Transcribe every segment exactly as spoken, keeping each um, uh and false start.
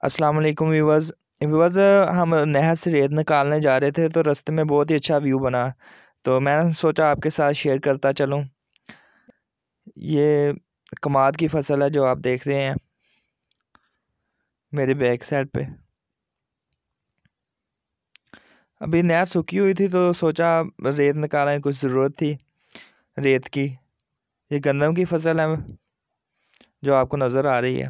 अस्सलाम वालेकुम viewers. Viewers हम नहर से रेत निकालने जा रहे थे तो रास्ते में बहुत ही अच्छा व्यू बना, तो मैंने सोचा आपके साथ शेयर करता चलूं। ये कमाद की फसल है जो आप देख रहे हैं मेरे बैक साइड पे। अभी नहर सूखी हुई थी तो सोचा रेत निकालने की कुछ ज़रूरत थी रेत की। ये गंदम की फसल है जो आपको नज़र आ रही है।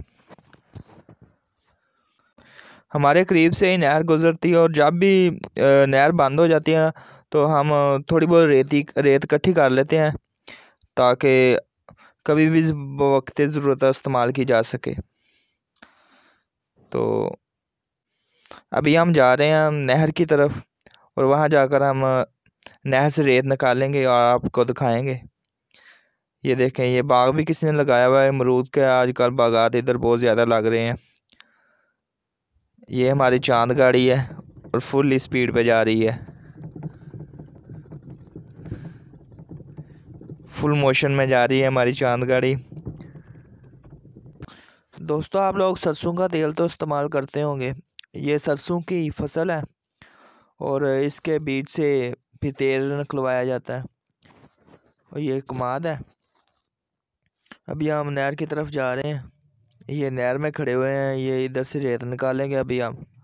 हमारे करीब से ही नहर गुजरती है और जब भी अ, नहर बंद हो जाती है तो हम अ, थोड़ी बहुत रेती रेत इकट्ठी कर लेते हैं ताकि कभी भी वक्त ज़रूरत इस्तेमाल की जा सके। तो अभी हम जा रहे हैं नहर की तरफ और वहाँ जाकर हम अ, नहर से रेत निकालेंगे और आपको दिखाएंगे। ये देखें, ये बाग भी किसी ने लगाया हुआ है अमरूद के। आजकल बागात इधर बहुत ज़्यादा लग रहे हैं। ये हमारी चांद गाड़ी है और फुल स्पीड पे जा रही है, फुल मोशन में जा रही है हमारी चांद गाड़ी। दोस्तों, आप लोग सरसों का तेल तो इस्तेमाल करते होंगे। ये सरसों की फसल है और इसके बीज से भी तेल निकलवाया जाता है। और ये कमाद है। अभी हम नहर की तरफ जा रहे हैं। ये नहर में खड़े हुए हैं, ये इधर से रेत निकालेंगे अभी हम।